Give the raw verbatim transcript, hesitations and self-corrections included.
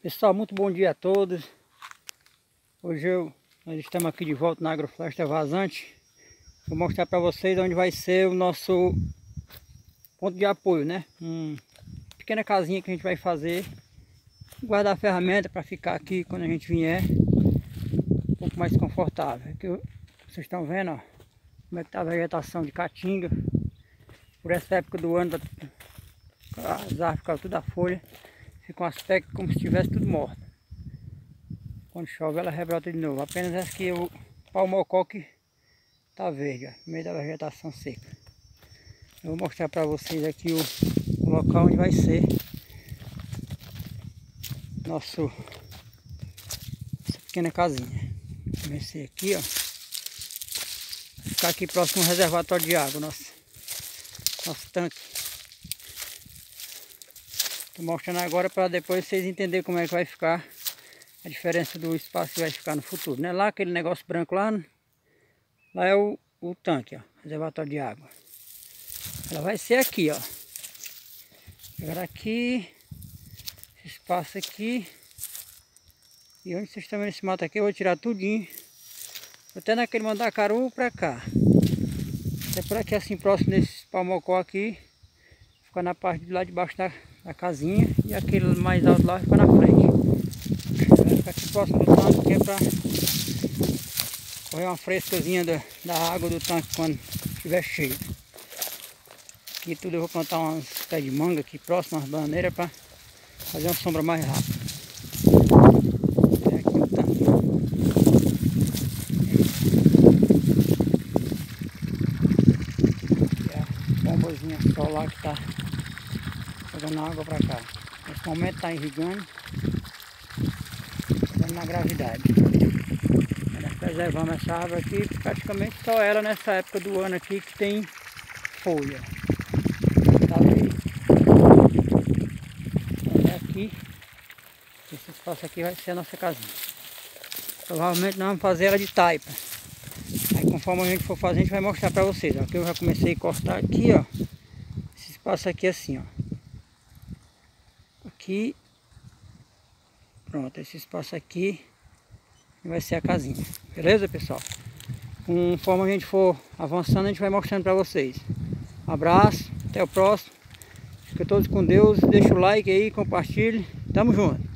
Pessoal, muito bom dia a todos. Hoje eu, nós estamos aqui de volta na Agrofloresta Vazante. Vou mostrar para vocês onde vai ser o nosso ponto de apoio, né? Uma pequena casinha que a gente vai fazer, guardar a ferramenta para ficar aqui quando a gente vier um pouco mais confortável. Aqui vocês estão vendo, ó, como é que tá a vegetação de caatinga. Por essa época do ano as árvores ficam tudo a folha, fica um aspecto como se estivesse tudo morto. Quando chove ela rebrota de novo. Apenas essa aqui o pau-mocó que tá verde, ó, no meio da vegetação seca. Eu vou mostrar para vocês aqui o, o local onde vai ser nosso essa pequena casinha. Comecei aqui, ó, ficar aqui próximo ao reservatório de água, nosso, nosso tanque. Estou mostrando agora para depois vocês entenderem como é que vai ficar a diferença do espaço que vai ficar no futuro, né? Lá aquele negócio branco lá, lá é o, o tanque, ó, reservatório de água. Ela vai ser aqui, ó. Agora aqui, esse espaço aqui, e onde vocês estão vendo esse mato aqui, eu vou tirar tudinho, até naquele mandacaru para cá. Até por aqui assim próximo desse pau-mocó aqui, fica na parte de lá de baixo da, da casinha, e aquele mais alto lá fica na frente. Vai ficar aqui próximo do tanque, que é para correr uma frescazinha da, da água do tanque quando estiver cheio. Aqui tudo eu vou plantar umas pés de manga aqui próximo às bananeiras para fazer uma sombra mais rápida. É aqui o tanque. E a bombazinha solar que está jogando água para cá. Nesse momento está irrigando, jogando na gravidade. Nós preservamos essa árvore aqui, praticamente só ela nessa época do ano aqui que tem folha. Tá verde. Até aqui, esse espaço aqui vai ser a nossa casinha. Provavelmente nós vamos fazer ela de taipa. Aí conforme a gente for fazer, a gente vai mostrar para vocês. Aqui eu já comecei a cortar aqui, ó. Esse espaço aqui assim, ó. Aqui, pronto, esse espaço aqui vai ser a casinha, beleza, pessoal? Conforme a gente for avançando, a gente vai mostrando para vocês. Um abraço, até o próximo. Fica todos com Deus, deixa o like aí, compartilhe, tamo junto.